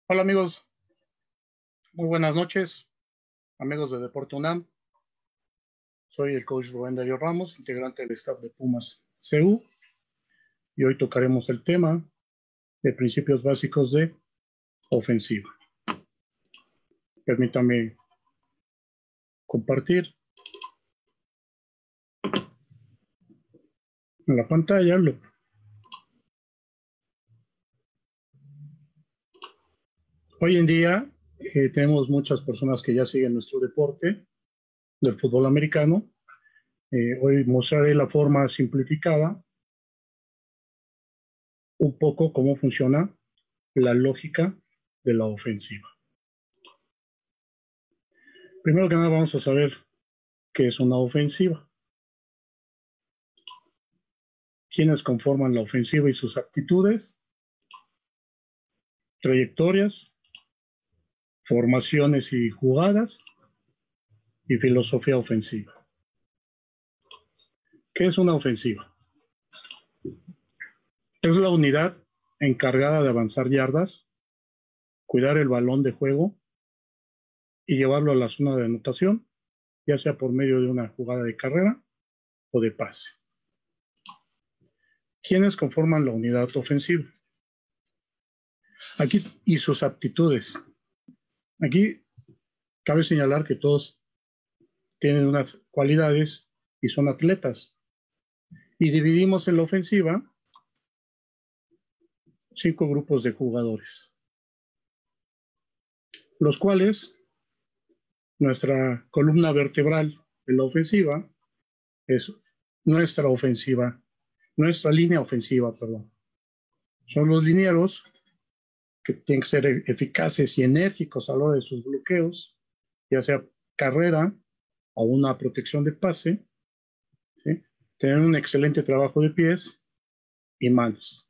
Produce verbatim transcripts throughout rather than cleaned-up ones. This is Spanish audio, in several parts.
Hola amigos, muy buenas noches, amigos de Deporte UNAM. Soy el coach Rubén Darío Ramos, integrante del staff de Pumas C U, y hoy tocaremos el tema de principios básicos de ofensiva. Permítame compartir en la pantalla. Lo... Hoy en día eh, tenemos muchas personas que ya siguen nuestro deporte del fútbol americano. Eh, hoy mostraré la forma simplificada un poco cómo funciona la lógica de la ofensiva. Primero que nada vamos a saber qué es una ofensiva, quiénes conforman la ofensiva y sus aptitudes, trayectorias, formaciones y jugadas, y filosofía ofensiva. ¿Qué es una ofensiva? Es la unidad encargada de avanzar yardas, cuidar el balón de juego y llevarlo a la zona de anotación, ya sea por medio de una jugada de carrera o de pase. ¿Quiénes conforman la unidad ofensiva? Aquí, y sus aptitudes. Aquí cabe señalar que todos tienen unas cualidades y son atletas. Y dividimos en la ofensiva cinco grupos de jugadores, los cuales nuestra columna vertebral en la ofensiva es nuestra ofensiva, nuestra línea ofensiva, perdón. Son los linieros que tienen que ser eficaces y enérgicos a la hora de sus bloqueos, ya sea carrera o una protección de pase, ¿sí? Tener un excelente trabajo de pies y manos.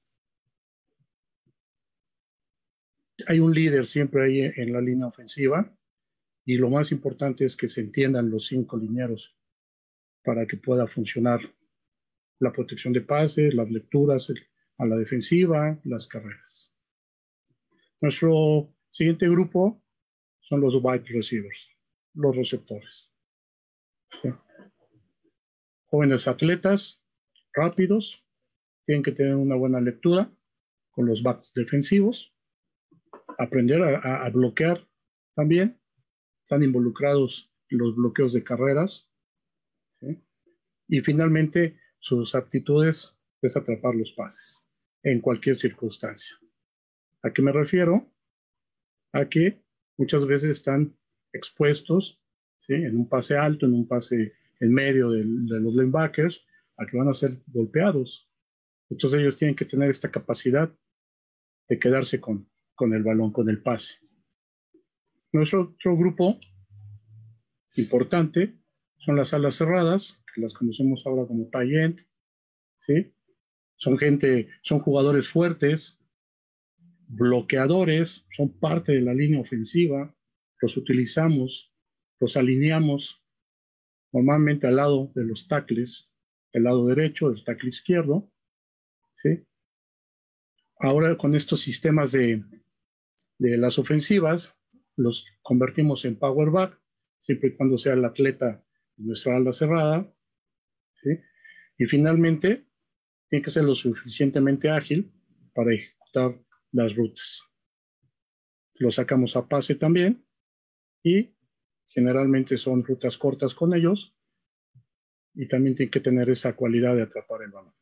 Hay un líder siempre ahí en la línea ofensiva, y lo más importante es que se entiendan los cinco linieros para que pueda funcionar la protección de pases, las lecturas a la defensiva, las carreras. Nuestro siguiente grupo son los wide receivers, los receptores. ¿Sí? Jóvenes atletas, rápidos, tienen que tener una buena lectura con los backs defensivos, aprender a, a bloquear también, están involucrados en los bloqueos de carreras, ¿sí? Y finalmente sus aptitudes es atrapar los pases en cualquier circunstancia. ¿A qué me refiero? A que muchas veces están expuestos, ¿sí? En un pase alto, en un pase en medio de, de los linebackers, a que van a ser golpeados. Entonces ellos tienen que tener esta capacidad de quedarse con, con el balón, con el pase. Nuestro otro grupo importante son las alas cerradas, que las conocemos ahora como tight end, ¿sí? Son gente, son jugadores fuertes, bloqueadores, son parte de la línea ofensiva, los utilizamos, los alineamos normalmente al lado de los tackles, el lado derecho, el tackle izquierdo, ¿sí? Ahora con estos sistemas de, de las ofensivas, los convertimos en power back, siempre y cuando sea el atleta de nuestra ala cerrada, ¿sí? Y finalmente, tiene que ser lo suficientemente ágil para ejecutar las rutas. Lo sacamos a pase también, y generalmente son rutas cortas con ellos, y también tiene que tener esa cualidad de atrapar el balón.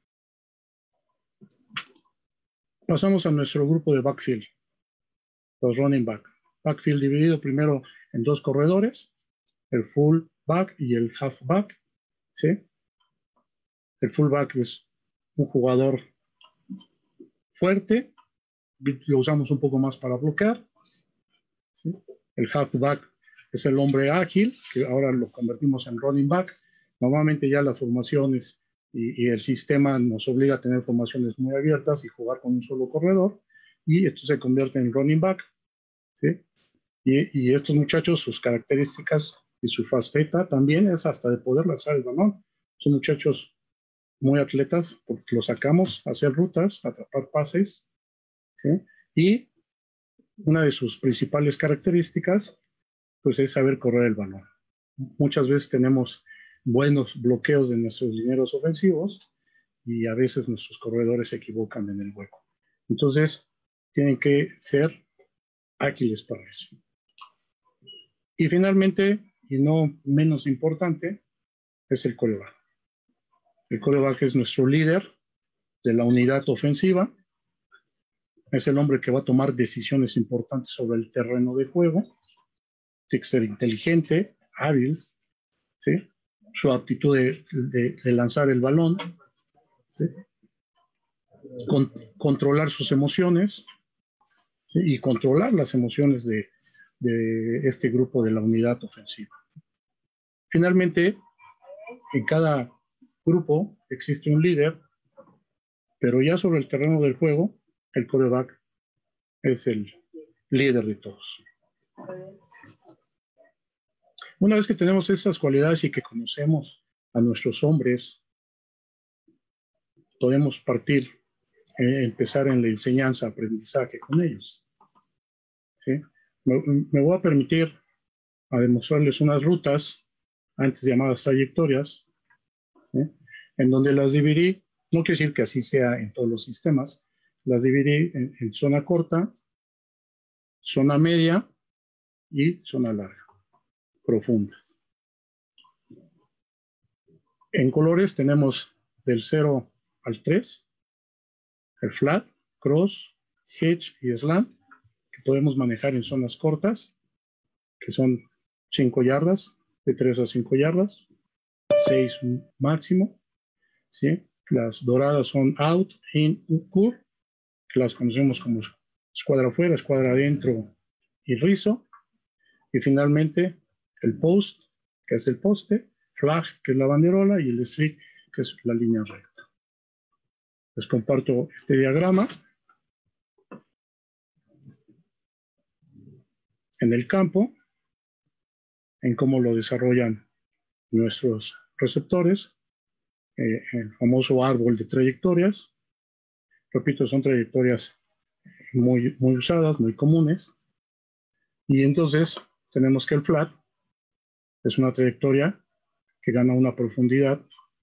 Pasamos a nuestro grupo de backfield, los running back. Backfield dividido primero en dos corredores, el full back y el half back, ¿sí? El full back es un jugador fuerte, lo usamos un poco más para bloquear, ¿sí? El halfback es el hombre ágil, que ahora lo convertimos en running back. Normalmente ya las formaciones y, y el sistema nos obliga a tener formaciones muy abiertas y jugar con un solo corredor, y esto se convierte en running back, ¿sí? Y, y estos muchachos, sus características y su faceta también es hasta de poder lanzar el balón. Son muchachos muy atletas porque los sacamos a hacer rutas, a atrapar pases, ¿sí? Y una de sus principales características, pues, es saber correr el balón. Muchas veces tenemos buenos bloqueos de nuestros linieros ofensivos y a veces nuestros corredores se equivocan en el hueco. Entonces, tienen que ser ágiles para eso. Y finalmente, y no menos importante, es el quarterback. El quarterback es nuestro líder de la unidad ofensiva. Es el hombre que va a tomar decisiones importantes sobre el terreno de juego. Tiene que ser inteligente, hábil, ¿sí? Su aptitud de, de, de lanzar el balón, ¿sí? Con, controlar sus emociones, ¿sí? Y controlar las emociones de, de este grupo de la unidad ofensiva. Finalmente, en cada grupo existe un líder, pero ya sobre el terreno del juego, el quarterback es el líder de todos. Una vez que tenemos estas cualidades y que conocemos a nuestros hombres, podemos partir, eh, empezar en la enseñanza, aprendizaje con ellos. ¿Sí? Me, me voy a permitir a demostrarles unas rutas, antes llamadas trayectorias, ¿sí? En donde las dividí, no quiere decir que así sea en todos los sistemas, las dividí en, en zona corta, zona media y zona larga, profunda. En colores tenemos del cero al tres, el flat, cross, hitch y slant, que podemos manejar en zonas cortas, que son cinco yardas, de tres a cinco yardas, seis máximo, ¿sí? Las doradas son out, in, curve, que las conocemos como escuadra afuera, escuadra adentro y rizo. Y finalmente el post, que es el poste, flag, que es la banderola, y el streak, que es la línea recta. Les comparto este diagrama. En el campo, en cómo lo desarrollan nuestros receptores, eh, el famoso árbol de trayectorias. Repito, son trayectorias muy, muy usadas, muy comunes. Y entonces tenemos que el flat es una trayectoria que gana una profundidad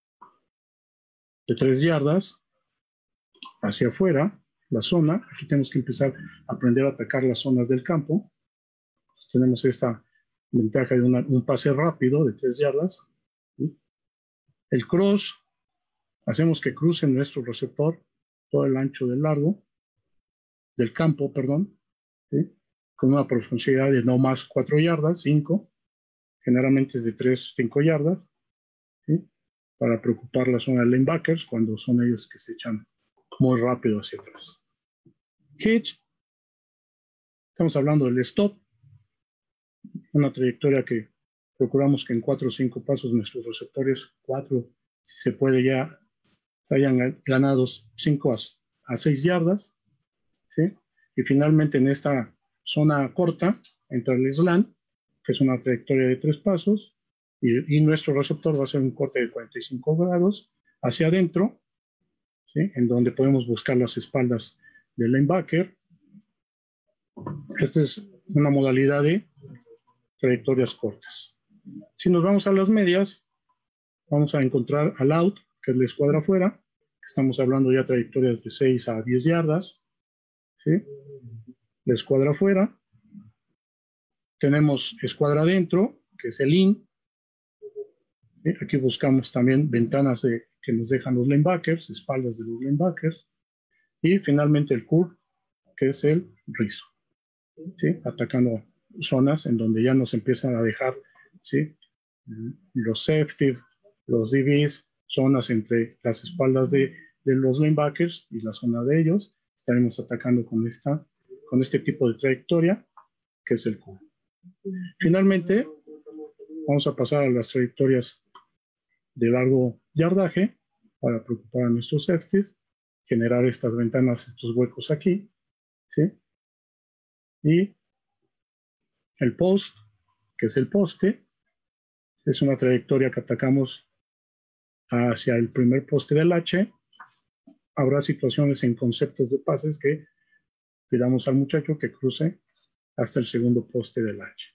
de tres yardas hacia afuera, la zona. Aquí tenemos que empezar a aprender a atacar las zonas del campo. Entonces, tenemos esta ventaja de una, un pase rápido de tres yardas. ¿Sí? El cross, hacemos que cruce nuestro receptor todo el ancho del largo, del campo, perdón, ¿sí? Con una profundidad de no más cuatro yardas, cinco, generalmente es de tres, cinco yardas, ¿sí? Para preocupar la zona de linebackers cuando son ellos que se echan muy rápido hacia atrás. Hitch, estamos hablando del stop, una trayectoria que procuramos que en cuatro o cinco pasos nuestros receptores, cuatro, si se puede ya, se hayan ganado cinco a seis yardas, ¿sí? Y finalmente en esta zona corta entra el slant, que es una trayectoria de tres pasos, y, y nuestro receptor va a hacer un corte de cuarenta y cinco grados hacia adentro, ¿sí? En donde podemos buscar las espaldas del linebacker. Esta es una modalidad de trayectorias cortas. Si nos vamos a las medias, vamos a encontrar al out, que es la escuadra afuera. Estamos hablando ya de trayectorias de seis a diez yardas, ¿sí? La escuadra afuera. Tenemos escuadra adentro, que es el in. ¿Sí? Aquí buscamos también ventanas de, que nos dejan los linebackers, espaldas de los linebackers. Y finalmente el curve, que es el rizo, ¿sí? Atacando zonas en donde ya nos empiezan a dejar, ¿sí? Los safety, los D Bs, zonas entre las espaldas de, de los linebackers y la zona de ellos. Estaremos atacando con, esta, con este tipo de trayectoria, que es el curve. Finalmente, vamos a pasar a las trayectorias de largo yardaje para preocupar a nuestros safeties, generar estas ventanas, estos huecos aquí, ¿sí? Y el post, que es el poste, es una trayectoria que atacamos hacia el primer poste del H. Habrá situaciones en conceptos de pases que pidamos al muchacho que cruce hasta el segundo poste del H.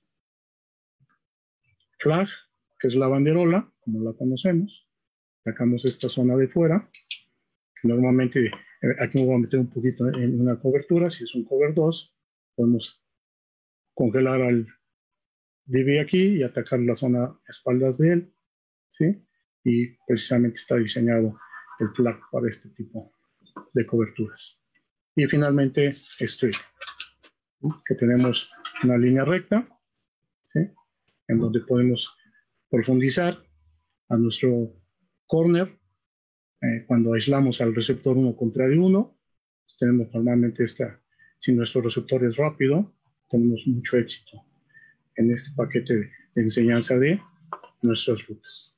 Flag, que es la banderola, como la conocemos. Sacamos esta zona de fuera, que normalmente eh, aquí me voy a meter un poquito en una cobertura. Si es un cover dos, podemos congelar al D B aquí y atacar la zona a espaldas de él, ¿sí? Y precisamente está diseñado el flag para este tipo de coberturas. Y finalmente, straight, ¿sí? Que tenemos una línea recta, ¿sí? En donde podemos profundizar a nuestro corner. Eh, cuando aislamos al receptor uno contrario uno, tenemos normalmente esta, si nuestro receptor es rápido, tenemos mucho éxito en este paquete de, de enseñanza de nuestras rutas.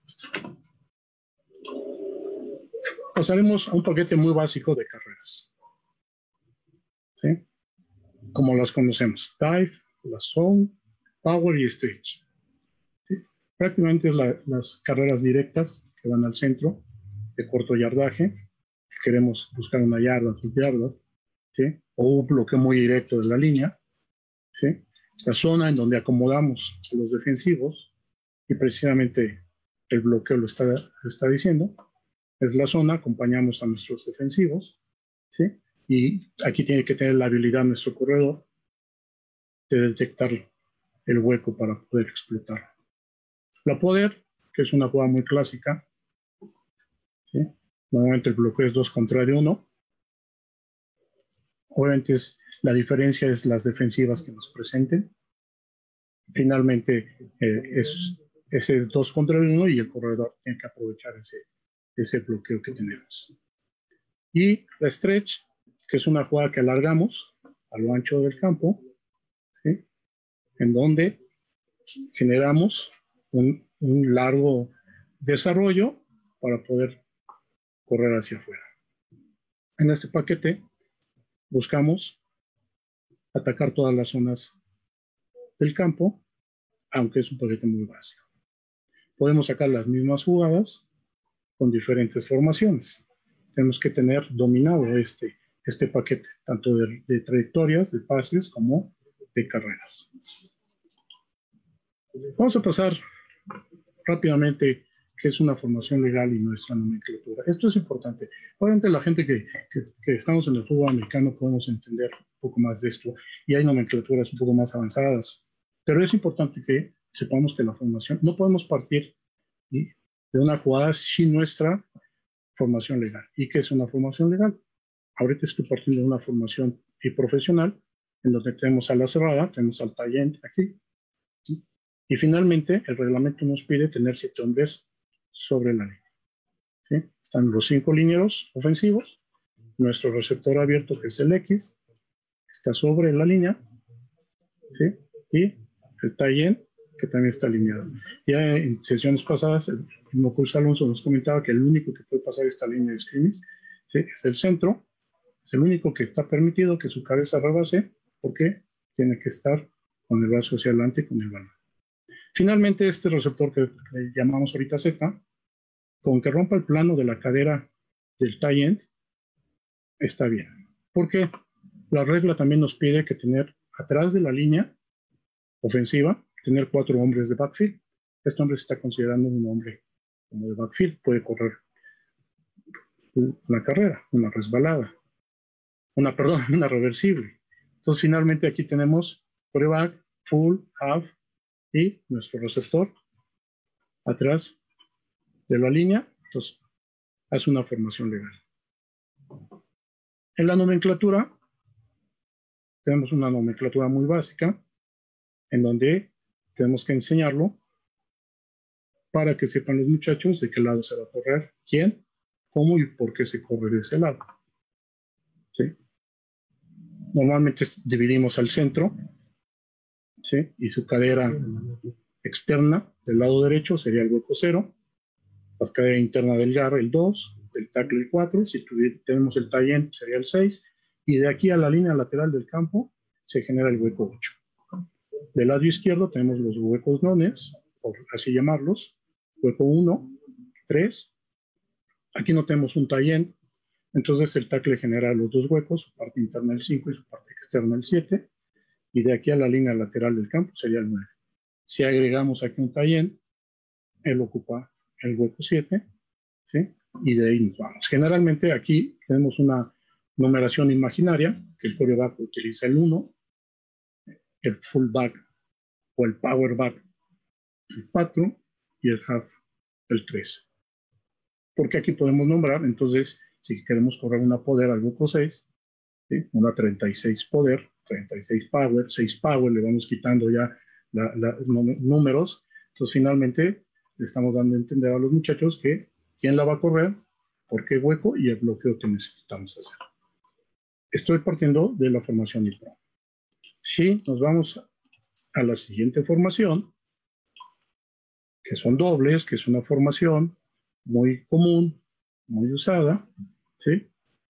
Pasaremos a un paquete muy básico de carreras, ¿sí? Como las conocemos: dive, la zone, power y stretch, ¿sí? Prácticamente es la, las carreras directas que van al centro de corto yardaje. Queremos buscar una yarda, dos yardas, ¿sí? O un bloqueo muy directo de la línea, ¿sí? La zona en donde acomodamos a los defensivos, y precisamente el bloqueo lo está, lo está diciendo, es la zona, acompañamos a nuestros defensivos, ¿sí? Y aquí tiene que tener la habilidad nuestro corredor de detectar el hueco para poder explotarlo. La poder, que es una jugada muy clásica, ¿sí? Normalmente el bloqueo es dos contra uno. Obviamente es, la diferencia es las defensivas que nos presenten. Finalmente eh, es, ese es dos contra uno y el corredor tiene que aprovechar ese, ese bloqueo que tenemos. Y la stretch, que es una jugada que alargamos a lo ancho del campo, ¿sí? En donde generamos un, un largo desarrollo para poder correr hacia afuera. En este paquete buscamos atacar todas las zonas del campo, aunque es un paquete muy básico. Podemos sacar las mismas jugadas con diferentes formaciones. Tenemos que tener dominado este, este paquete, tanto de, de trayectorias, de pases, como de carreras. Vamos a pasar rápidamente qué es una formación legal y nuestra nomenclatura. Esto es importante. Obviamente la gente que, que, que estamos en el fútbol americano podemos entender un poco más de esto, y hay nomenclaturas un poco más avanzadas, pero es importante que sepamos que la formación, no podemos partir, ¿sí?, de una jugada sin nuestra formación legal. ¿Y qué es una formación legal? Ahorita estoy partiendo de una formación profesional, en donde tenemos a la cerrada, tenemos al tight end aquí, ¿sí? Y finalmente el reglamento nos pide tener siete hombres sobre la línea, ¿sí? Están los cinco linieros ofensivos, nuestro receptor abierto, que es el X, está sobre la línea, ¿sí? Y el tight end, que también está alineado. Ya en sesiones pasadas, el mismo Cruz Alonso nos comentaba que el único que puede pasar esta línea de scrimmage, ¿sí?, es el centro. Es el único que está permitido que su cabeza rebase, porque tiene que estar con el brazo hacia adelante con el balón. Finalmente, este receptor que le llamamos ahorita Z, con que rompa el plano de la cadera del tight end, está bien. Porque la regla también nos pide que tener atrás de la línea ofensiva, tener cuatro hombres de backfield. Este hombre se está considerando un hombre como de backfield, puede correr una carrera, una resbalada, una, perdón, una reversible. Entonces, finalmente aquí tenemos pre-back, full, half y nuestro receptor atrás de la línea. Entonces, hace una formación legal. En la nomenclatura, tenemos una nomenclatura muy básica, en donde tenemos que enseñarlo para que sepan los muchachos de qué lado se va a correr, quién, cómo y por qué se corre de ese lado, ¿sí? Normalmente dividimos al centro, ¿sí?, y su cadera externa del lado derecho sería el hueco cero, la cadera interna del guard el dos, del tackle el cuatro, si tenemos el tight end sería el seis, y de aquí a la línea lateral del campo se genera el hueco ocho. Del lado izquierdo tenemos los huecos nones, por así llamarlos, hueco uno, tres. Aquí no tenemos un tight end, entonces el tackle genera los dos huecos, su parte interna el cinco y su parte externo el siete, y de aquí a la línea lateral del campo sería el nueve. Si agregamos aquí un tie-in, él ocupa el hueco siete, ¿sí? Y de ahí nos vamos. Generalmente aquí tenemos una numeración imaginaria, que el quarterback utiliza el uno, el fullback o el powerback el cuatro y el half el tres. Porque aquí podemos nombrar, entonces, si queremos correr una poder al hueco seis, ¿sí? Una treinta y seis poder, treinta y seis power, seis power, le vamos quitando ya la, la, números. Entonces, finalmente, le estamos dando a entender a los muchachos que quién la va a correr, por qué hueco y el bloqueo que necesitamos hacer. Estoy partiendo de la formación de pro. Si nos vamos a la siguiente formación, que son dobles, que es una formación muy común, muy usada, ¿sí?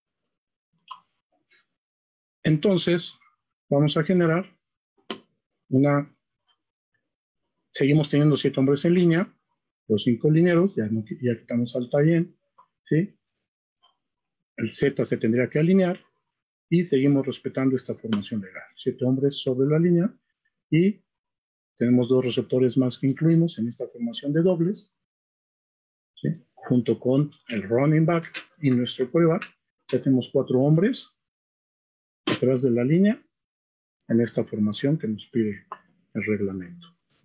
Entonces, vamos a generar una... Seguimos teniendo siete hombres en línea, los cinco linieros, ya, no, ya quitamos al tie-in, ¿sí? El Z se tendría que alinear y seguimos respetando esta formación legal. Siete hombres sobre la línea y tenemos dos receptores más que incluimos en esta formación de dobles, ¿sí? Junto con el running back y nuestro quarterback. Ya tenemos cuatro hombres detrás de la línea en esta formación que nos pide el reglamento.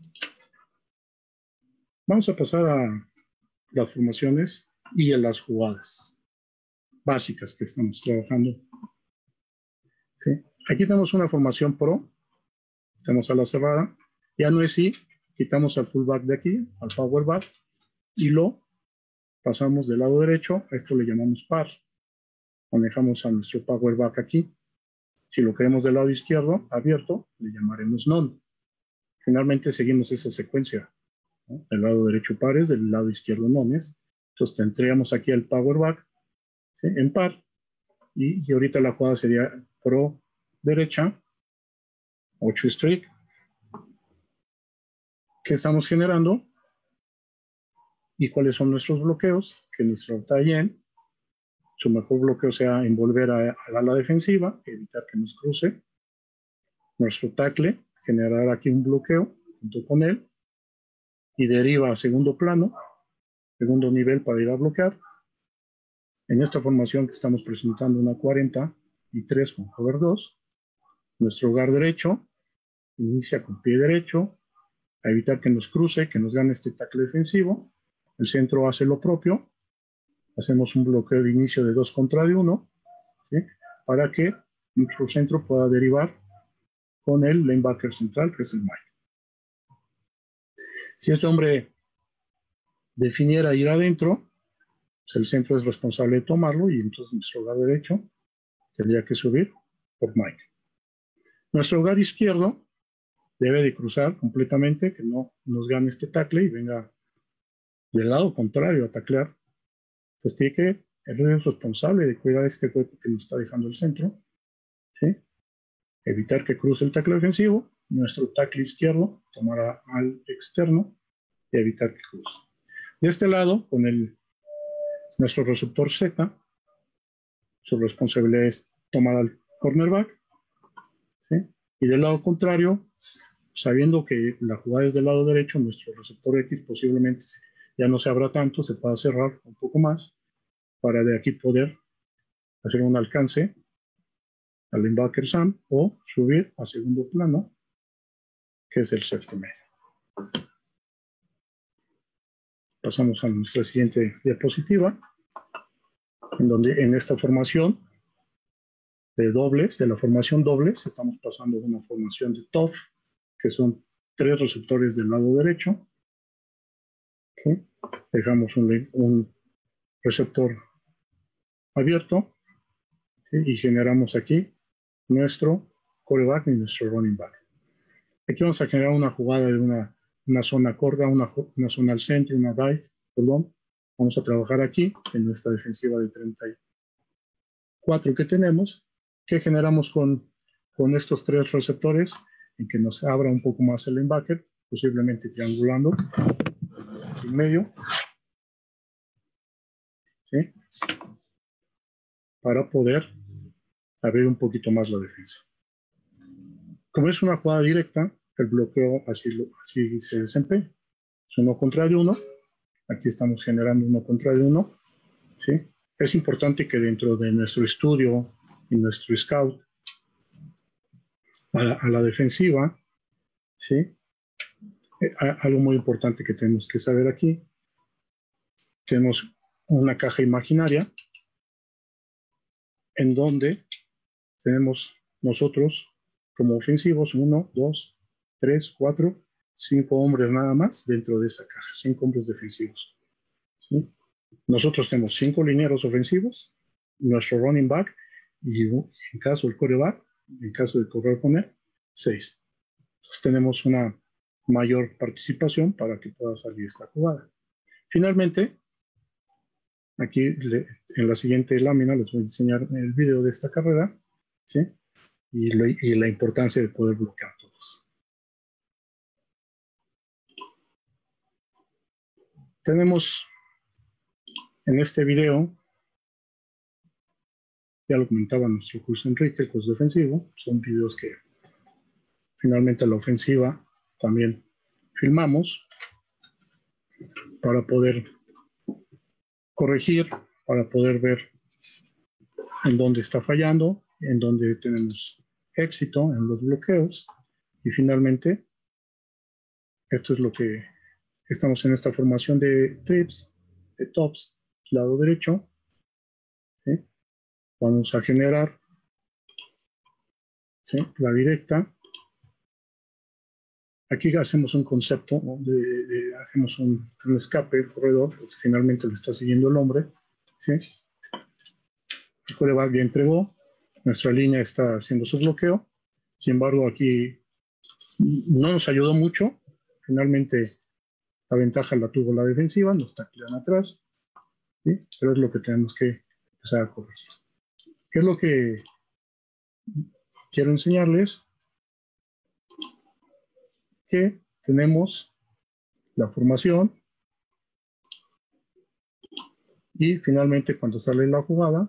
Vamos a pasar a las formaciones y a las jugadas básicas que estamos trabajando. ¿Sí? Aquí tenemos una formación pro, estamos a la cerrada, ya no es si, quitamos al fullback de aquí, al powerback, y lo pasamos del lado derecho, a esto le llamamos par, manejamos a nuestro powerback aquí. Si lo queremos del lado izquierdo, abierto, le llamaremos non. Finalmente seguimos esa secuencia, ¿no? Del lado derecho pares, del lado izquierdo nones. Entonces tendríamos aquí el powerback, ¿sí? En par, y, y ahorita la jugada sería pro derecha, ocho streak. ¿Qué estamos generando? ¿Y cuáles son nuestros bloqueos? Que nuestro tie-in, su mejor bloqueo sea envolver a, a la defensiva, evitar que nos cruce. Nuestro tackle, generar aquí un bloqueo junto con él, y deriva a segundo plano, segundo nivel para ir a bloquear. En esta formación que estamos presentando una cuarenta y tres con cover dos, nuestro guard derecho inicia con pie derecho, a evitar que nos cruce, que nos gane este tackle defensivo. El centro hace lo propio, hacemos un bloqueo de inicio de dos contra de uno, ¿sí? Para que nuestro centro pueda derivar con el linebacker central, que es el Mike. Si este hombre definiera ir adentro, pues el centro es responsable de tomarlo y entonces nuestro guard derecho tendría que subir por Mike. Nuestro guard izquierdo debe de cruzar completamente, que no nos gane este tackle y venga del lado contrario a taclear. Entonces tiene que, él es responsable de cuidar este hueco que nos está dejando el centro, ¿sí? Evitar que cruce el tackle defensivo, nuestro tackle izquierdo tomará al externo y evitar que cruce. De este lado, con el, nuestro receptor Z, su responsabilidad es tomar al cornerback, ¿sí? Y del lado contrario, sabiendo que la jugada es del lado derecho, nuestro receptor X posiblemente ya no se abra tanto, se pueda cerrar un poco más para de aquí poder hacer un alcance al linebacker Sam o subir a segundo plano, que es el safety medio. Pasamos a nuestra siguiente diapositiva, en donde en esta formación de dobles, de la formación dobles, estamos pasando a una formación de T O F, que son tres receptores del lado derecho, ¿sí? Dejamos un, un receptor abierto, ¿sí? Y generamos aquí nuestro quarterback y nuestro running back. Aquí vamos a generar una jugada de una, una zona corta, una, una zona al centro, una dive, perdón. Vamos a trabajar aquí en nuestra defensiva de treinta y cuatro que tenemos, que generamos con, con estos tres receptores, en que nos abra un poco más el linebacker, posiblemente triangulando en medio, ¿sí? Para poder abrir un poquito más la defensa. Como es una jugada directa, el bloqueo así, lo, así se desempeña. Es uno contra de uno. Aquí estamos generando uno contra de uno. ¿Sí? Es importante que dentro de nuestro estudio y nuestro scout a la, a la defensiva, ¿sí? Eh, algo muy importante que tenemos que saber aquí, tenemos una caja imaginaria en donde tenemos nosotros como ofensivos uno, dos, tres, cuatro, cinco hombres nada más dentro de esa caja, cinco hombres defensivos. ¿Sí? Nosotros tenemos cinco linieros ofensivos, nuestro running back y en caso del quarterback, en caso de correr con él, seis. Entonces tenemos una mayor participación para que pueda salir esta jugada. Finalmente, aquí le, en la siguiente lámina les voy a enseñar el video de esta carrera, ¿sí? Y, lo, y la importancia de poder bloquear todos. Tenemos en este video, ya lo comentaba nuestro curso Enrique, el curso defensivo, son videos que finalmente la ofensiva también filmamos para poder corregir, para poder ver en dónde está fallando, en dónde tenemos éxito en los bloqueos y finalmente esto es lo que estamos en esta formación de trips, de tops, lado derecho, ¿sí? Vamos a generar, ¿sí? La directa. Aquí hacemos un concepto, ¿no? de, de, hacemos un, un escape, el corredor, pues finalmente le está siguiendo el hombre, ¿sí? El coreback ya entregó, nuestra línea está haciendo su bloqueo, sin embargo aquí no nos ayudó mucho, finalmente la ventaja la tuvo la defensiva, nos está quedando atrás, ¿sí? Pero es lo que tenemos que empezar a corregir. ¿Qué es lo que quiero enseñarles? Que tenemos la formación y finalmente cuando sale la jugada,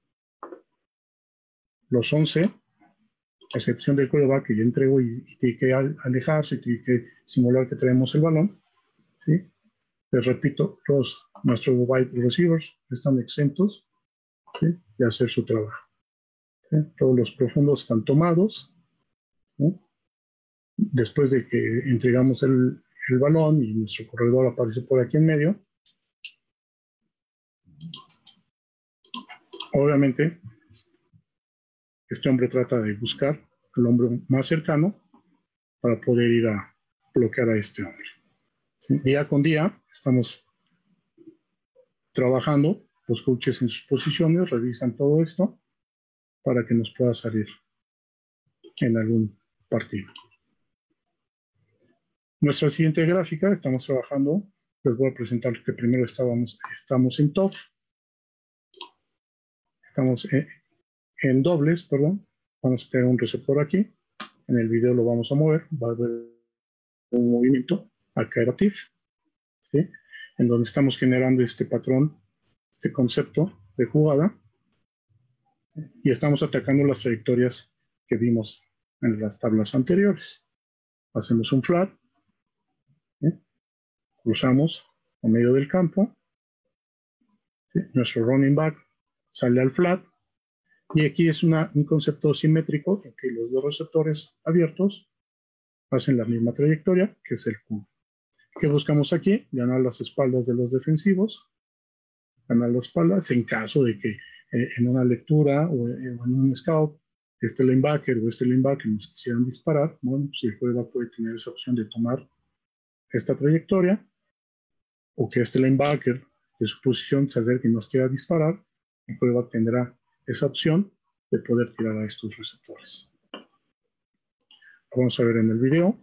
los once, a excepción del quarterback que ya entregó y, y tiene que alejarse, tiene que simular que traemos el balón, ¿sí? Les repito, los, nuestros wide receivers están exentos, ¿sí? De hacer su trabajo, ¿sí? Todos los profundos están tomados, ¿sí? Después de que entregamos el, el balón y nuestro corredor aparece por aquí en medio, obviamente este hombre trata de buscar al hombre más cercano para poder ir a bloquear a este hombre. ¿Sí? Día con día estamos trabajando, los coaches en sus posiciones revisan todo esto para que nos pueda salir en algún partido. Nuestra siguiente gráfica, estamos trabajando, les voy a presentar que primero estábamos, estamos en T O F, estamos en, en dobles, perdón, vamos a tener un receptor aquí, en el video lo vamos a mover, va a haber un movimiento acá era T I F, ¿sí? En donde estamos generando este patrón, este concepto de jugada, y estamos atacando las trayectorias que vimos en las tablas anteriores. Hacemos un flat, ¿sí? Cruzamos a medio del campo, ¿sí? Nuestro running back sale al flat, y aquí es una, un concepto simétrico, que los dos receptores abiertos hacen la misma trayectoria, que es el Q. ¿Qué buscamos aquí? Ganar las espaldas de los defensivos, ganar las espaldas en caso de que eh, en una lectura o en un scout este linebacker o este linebacker nos quisieran disparar, bueno, pues el quarterback puede tener esa opción de tomar esta trayectoria, o que este linebacker de su posición se acerque y nos quiera disparar, el quarterback tendrá esa opción de poder tirar a estos receptores. Vamos a ver en el video.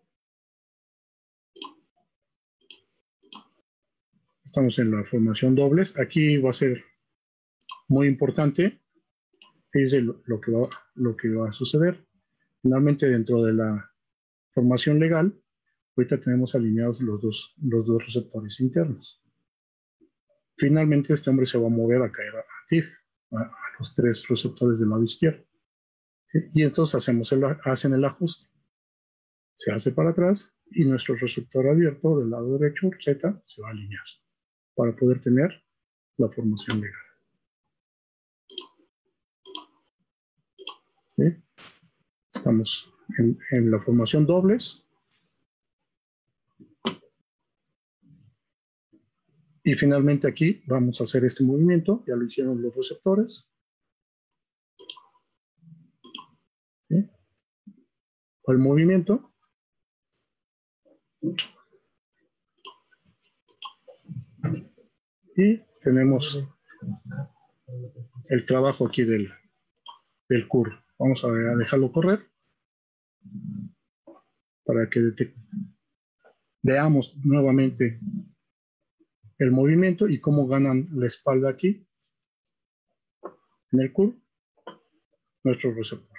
Estamos en la formación dobles. Aquí va a ser muy importante. Fíjense lo, lo, que va, lo que va a suceder. Finalmente, dentro de la formación legal, ahorita tenemos alineados los dos, los dos receptores internos. Finalmente, este hombre se va a mover a caer a T I F, a, a los tres receptores del lado izquierdo. ¿sí? Y entonces hacemos el, hacen el ajuste. Se hace para atrás y nuestro receptor abierto del lado derecho, Z, se va a alinear para poder tener la formación legal. ¿Sí? Estamos en, en la formación dobles. Y finalmente aquí vamos a hacer este movimiento. Ya lo hicieron los receptores. ¿Sí? El movimiento. Y tenemos el trabajo aquí del, del curve. Vamos a dejarlo correr para que veamos nuevamente el movimiento y cómo ganan la espalda aquí en el curve nuestro receptor.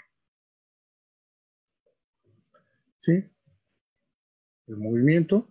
¿Sí? El movimiento.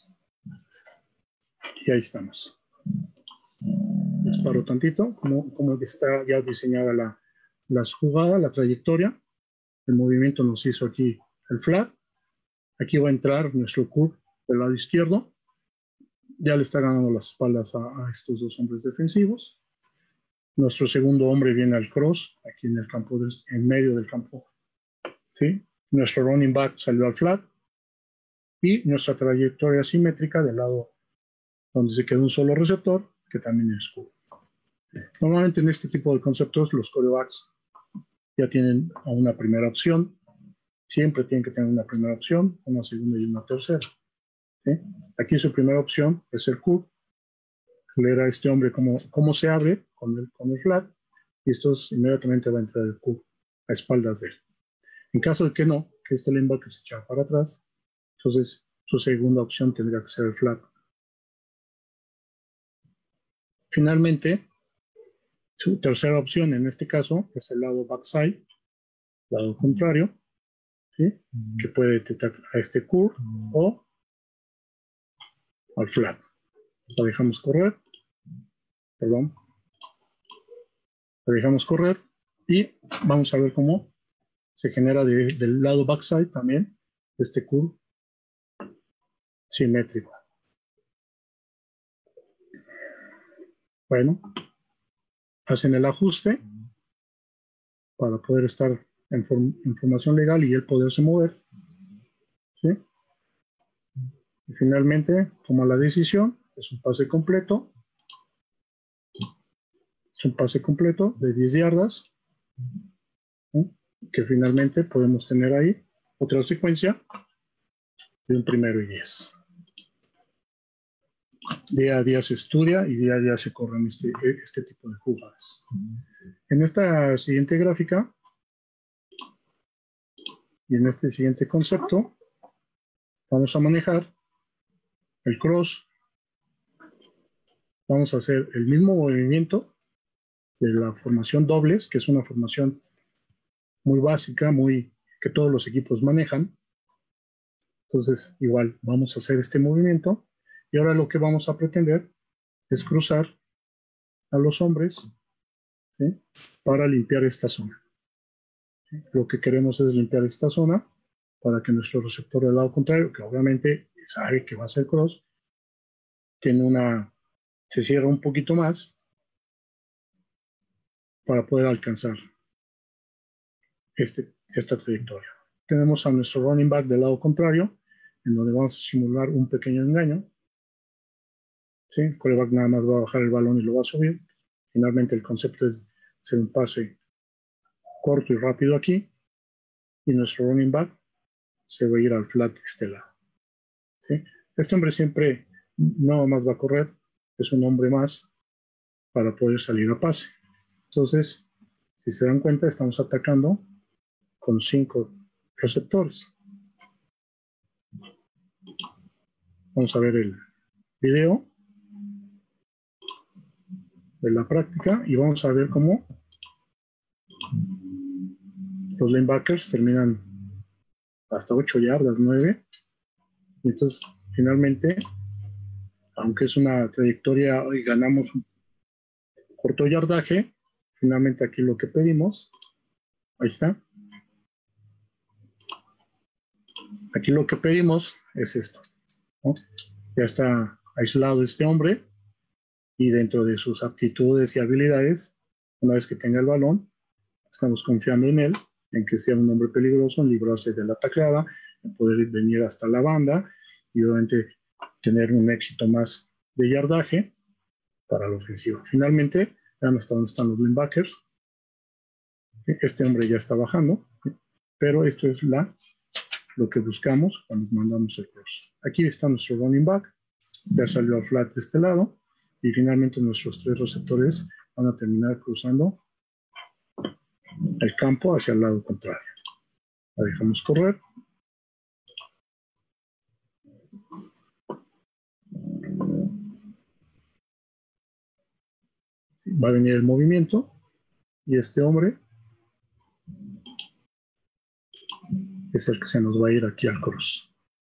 Y ahí estamos. Disparo tantito, como, como está ya diseñada la, las jugadas, la trayectoria. El movimiento nos hizo aquí el flat. Aquí va a entrar nuestro curve del lado izquierdo. Ya le está ganando las espaldas a, a estos dos hombres defensivos. Nuestro segundo hombre viene al cross, aquí en el campo, del, en medio del campo. ¿Sí? Nuestro running back salió al flat. Y nuestra trayectoria simétrica del lado donde se queda un solo receptor, que también es curve. Normalmente en este tipo de conceptos los quarterbacks ya tienen una primera opción. Siempre tienen que tener una primera opción, una segunda y una tercera. ¿Sí? Aquí su primera opción es el curve. Leer a este hombre cómo, cómo se abre con el, con el flat. Y esto es, inmediatamente va a entrar el curve a espaldas de él. En caso de que no, que este linebacker se echa para atrás, entonces su segunda opción tendría que ser el flat. Finalmente, su tercera opción en este caso es el lado backside, lado contrario, ¿sí? Mm. Que puede detectar a este curve mm. o al flat. La dejamos correr, perdón, la dejamos correr y vamos a ver cómo se genera de, del lado backside también este curve simétrico. Bueno, hacen el ajuste para poder estar en, form, en formación legal y él poderse mover, ¿sí? Y finalmente toma la decisión, es un pase completo, es un pase completo de diez yardas, ¿sí? Que finalmente podemos tener ahí otra secuencia de un primero y diez. Día a día se estudia y día a día se corren este, este tipo de jugadas. En esta siguiente gráfica y en este siguiente concepto vamos a manejar el cross. Vamos a hacer el mismo movimiento de la formación dobles, que es una formación muy básica, muy que todos los equipos manejan. Entonces, igual vamos a hacer este movimiento y ahora lo que vamos a pretender es cruzar a los hombres, ¿sí? Para limpiar esta zona. ¿Sí? Lo que queremos es limpiar esta zona para que nuestro receptor del lado contrario, que obviamente sabe que va a ser cross, tiene una, se cierra un poquito más para poder alcanzar este, esta trayectoria. Tenemos a nuestro running back del lado contrario, en donde vamos a simular un pequeño engaño. ¿Sí? El quarterback nada más va a bajar el balón y lo va a subir. Finalmente el concepto es hacer un pase corto y rápido aquí, y nuestro running back se va a ir al flat de este lado. ¿Sí? Este hombre siempre nada más va a correr, es un hombre más para poder salir a pase. Entonces, si se dan cuenta, estamos atacando con cinco receptores. Vamos a ver el video de la práctica y vamos a ver cómo los linebackers terminan hasta ocho yardas, nueve. Y entonces, finalmente, aunque es una trayectoria y ganamos un corto yardaje, finalmente aquí lo que pedimos, ahí está, Aquí lo que pedimos es esto, ¿no? Ya está aislado este hombre y dentro de sus aptitudes y habilidades, una vez que tenga el balón, estamos confiando en él, en que sea un hombre peligroso, en librarse de la tacleada, en poder venir hasta la banda y obviamente tener un éxito más de yardaje para la ofensiva. Finalmente, vean hasta dónde están los linebackers. Este hombre ya está bajando, pero esto es la, lo que buscamos cuando mandamos el cross. Aquí está nuestro running back, ya salió al flat de este lado, y finalmente nuestros tres receptores van a terminar cruzando el campo hacia el lado contrario. La dejamos correr. Va a venir el movimiento y este hombre es el que se nos va a ir aquí al cross.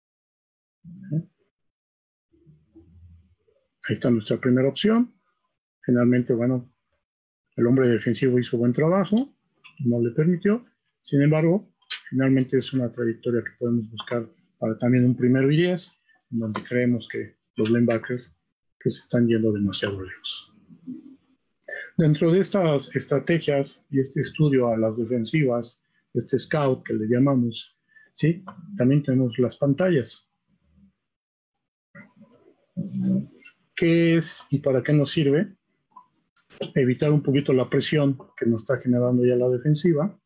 Ahí está nuestra primera opción. Finalmente, bueno, el hombre defensivo hizo buen trabajo, no le permitió. Sin embargo, finalmente es una trayectoria que podemos buscar para también un primero y diez, en donde creemos que los linebackers que se están yendo demasiado lejos. Dentro de estas estrategias y este estudio a las defensivas, este scout que le llamamos, ¿sí? También tenemos las pantallas. ¿Qué es y para qué nos sirve? Evitar un poquito la presión que nos está generando ya la defensiva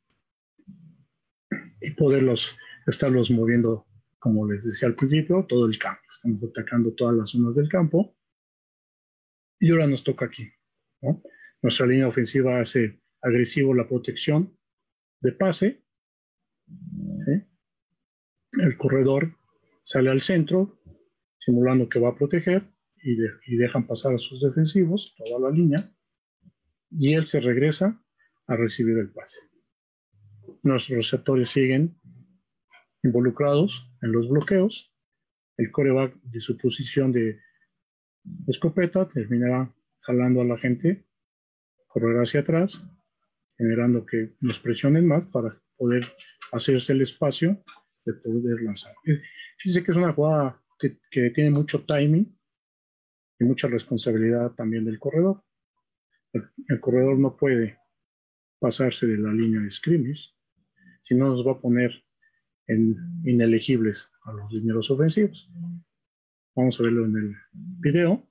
y poderlos estarlos moviendo, como les decía al principio, todo el campo. Estamos atacando todas las zonas del campo y ahora nos toca aquí, ¿no? Nuestra línea ofensiva hace agresivo la protección de pase, ¿sí? El corredor sale al centro simulando que va a proteger y, de, y dejan pasar a sus defensivos toda la línea y él se regresa a recibir el pase. Nuestros receptores siguen involucrados en los bloqueos. El quarterback de su posición de escopeta terminará jalando a la gente, correrá hacia atrás, generando que nos presionen más para poder hacerse el espacio de poder lanzar. Fíjense que es una jugada que, que tiene mucho timing y mucha responsabilidad también del corredor. El, el corredor no puede pasarse de la línea de scrimmage, si no nos va a poner en inelegibles a los linieros ofensivos. Vamos a verlo en el video.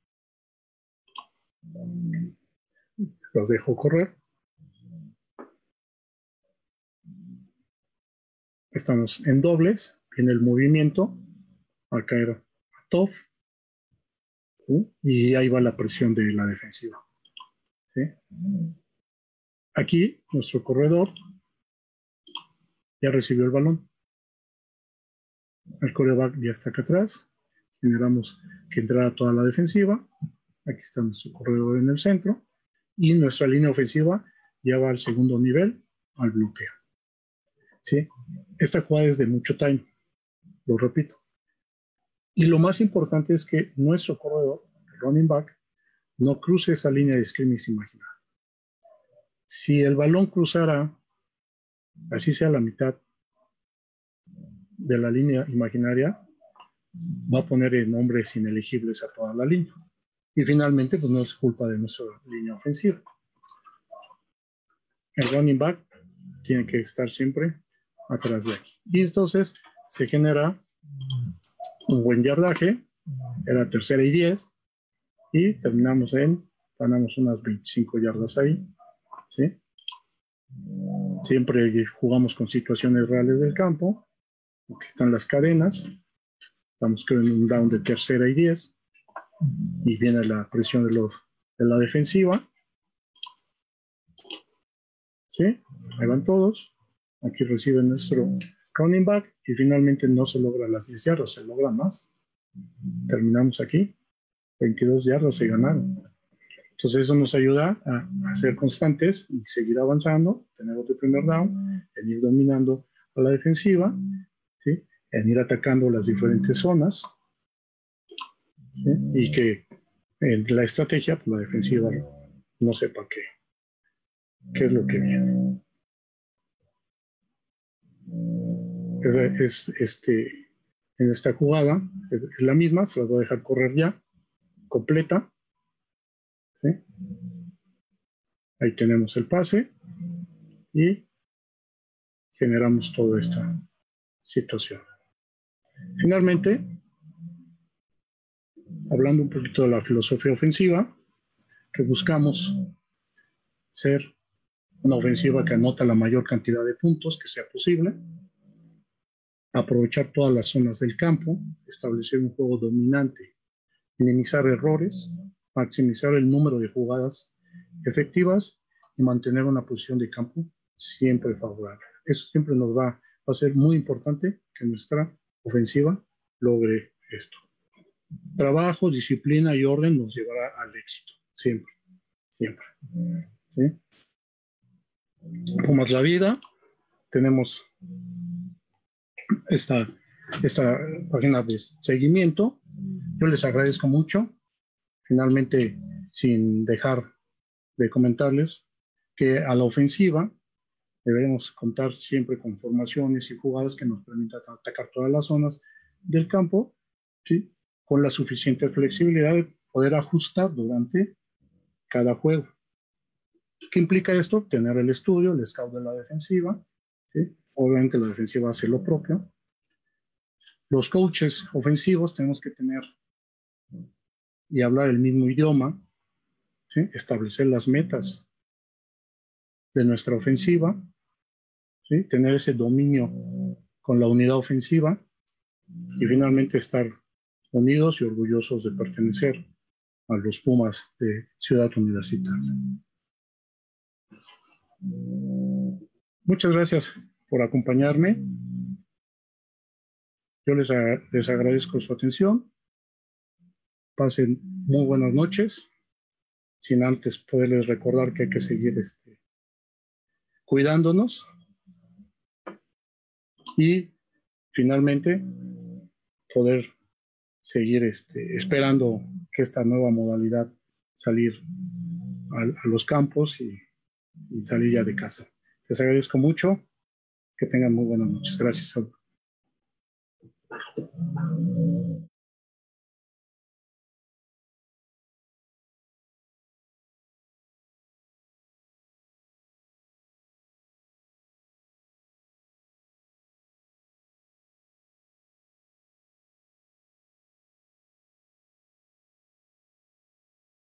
Los dejo correr. Estamos en dobles, viene el movimiento, va a caer a top, ¿sí? Y ahí va la presión de la defensiva, ¿sí? Aquí nuestro corredor ya recibió el balón. El quarterback ya está acá atrás. Generamos que entrara toda la defensiva. Aquí está nuestro corredor en el centro. Y nuestra línea ofensiva ya va al segundo nivel, al bloqueo, ¿sí? Esta jugada es de mucho time, lo repito. Y lo más importante es que nuestro corredor, el running back, no cruce esa línea de scrimmage imaginada. Si el balón cruzara, así sea la mitad de la línea imaginaria, va a poner en hombres inelegibles a toda la línea. Y finalmente, pues no es culpa de nuestra línea ofensiva. El running back tiene que estar siempre atrás de aquí. Y entonces se genera un buen yardaje, era tercera y diez, y terminamos en, ganamos unas veinticinco yardas ahí, ¿sí? Siempre jugamos con situaciones reales del campo, aquí están las cadenas, estamos creo en un down de tercera y diez, y viene la presión de, los, de la defensiva, ¿sí? Ahí van todos, aquí recibe nuestro running back, y finalmente no se logra las diez yardas, se logra más. Terminamos aquí, veintidós yardas se ganaron. Entonces eso nos ayuda a, a ser constantes y seguir avanzando, tener otro primer down, en ir dominando a la defensiva, ¿sí? En ir atacando las diferentes zonas, ¿sí? Y que en la estrategia, pues la defensiva no sepa qué, qué es lo que viene. es, es este, en esta jugada, es, es la misma, se la voy a dejar correr ya, completa. ¿Sí? Ahí tenemos el pase y generamos toda esta situación. Finalmente, hablando un poquito de la filosofía ofensiva, que buscamos ser una ofensiva que anota la mayor cantidad de puntos que sea posible, aprovechar todas las zonas del campo, establecer un juego dominante, minimizar errores, maximizar el número de jugadas efectivas y mantener una posición de campo siempre favorable. Eso siempre nos va, va a ser muy importante que nuestra ofensiva logre esto. Trabajo, disciplina y orden nos llevará al éxito, siempre, siempre. ¿Sí? Pumas La Vida, tenemos esta, esta página de seguimiento. Yo les agradezco mucho. Finalmente, sin dejar de comentarles que a la ofensiva debemos contar siempre con formaciones y jugadas que nos permitan atacar todas las zonas del campo, ¿sí? Con la suficiente flexibilidad de poder ajustar durante cada juego. ¿Qué implica esto? Tener el estudio, el scout de la defensiva, ¿sí? Obviamente la defensiva hace lo propio. Los coaches ofensivos tenemos que tener y hablar el mismo idioma, ¿sí? Establecer las metas de nuestra ofensiva, ¿sí? Tener ese dominio con la unidad ofensiva y finalmente estar unidos y orgullosos de pertenecer a los Pumas de Ciudad Universitaria. Muchas gracias por acompañarme. Yo les, les agradezco su atención. Pasen muy buenas noches. Sin antes poderles recordar que hay que seguir este, cuidándonos. Y finalmente poder seguir este, esperando que esta nueva modalidad salir a, a los campos y, y salir ya de casa. Les agradezco mucho. Que tengan muy buenas noches. Gracias.